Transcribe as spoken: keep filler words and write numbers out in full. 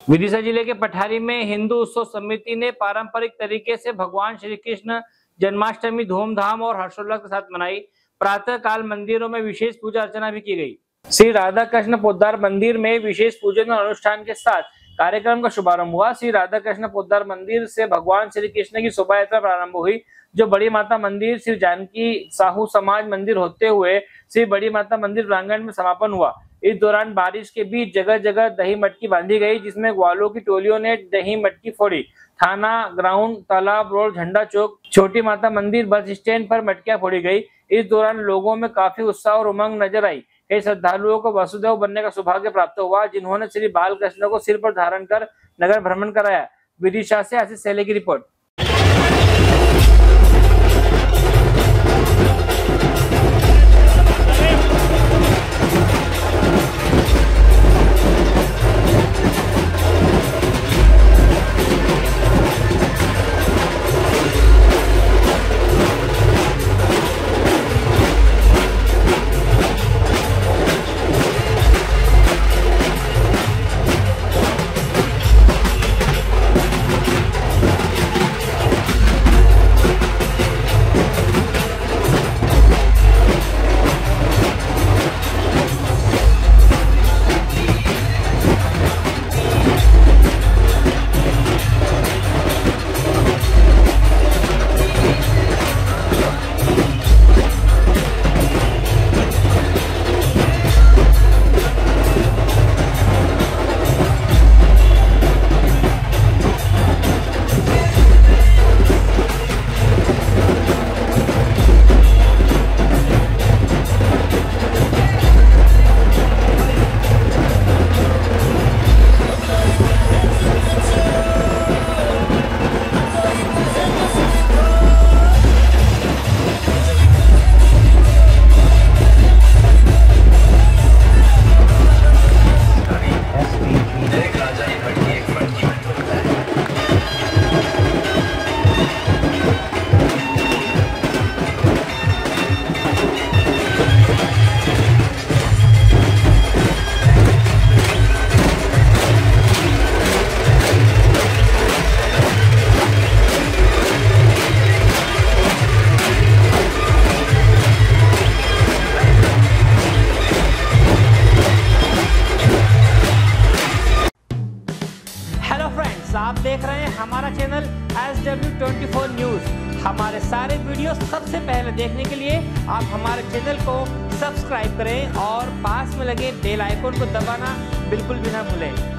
विदिशा जिले के पठारी में हिंदू उत्सव समिति ने पारंपरिक तरीके से भगवान श्री कृष्ण जन्माष्टमी धूमधाम और हर्षोल्लास के साथ मनाई। प्रातः काल मंदिरों में विशेष पूजा अर्चना भी की गई। श्री राधा कृष्ण पोद्दार मंदिर में विशेष पूजन और अनुष्ठान के साथ कार्यक्रम का शुभारंभ हुआ। श्री राधा कृष्ण पोद्दार मंदिर से भगवान श्री कृष्ण की शोभा यात्रा प्रारंभ हुई, जो बड़ी माता मंदिर श्री जानकी साहू समाज मंदिर होते हुए श्री बड़ी माता मंदिर प्रांगण में समापन हुआ। इस दौरान बारिश के बीच जगह जगह दही मटकी बांधी गई, जिसमें ग्वालों की टोलियों ने दही मटकी फोड़ी। थाना ग्राउंड, तालाब रोड, झंडा चौक, छोटी माता मंदिर, बस स्टैंड पर मटकियां फोड़ी गई। इस दौरान लोगों में काफी उत्साह और उमंग नजर आई। कई श्रद्धालुओं को वसुदेव बनने का सौभाग्य प्राप्त हुआ, जिन्होंने श्री बालकृष्ण को सिर पर धारण कर नगर भ्रमण कराया। विदिशा से आशीष सैले की रिपोर्ट। आप देख रहे हैं हमारा channel S W twenty four news. हमारे सारे वीडियो सबसे पहले देखने के लिए आप हमारे चैनल को सब्सक्राइब करें और पास में लगे बेल आइकन को दबाना बिल्कुल भी ना भूलें।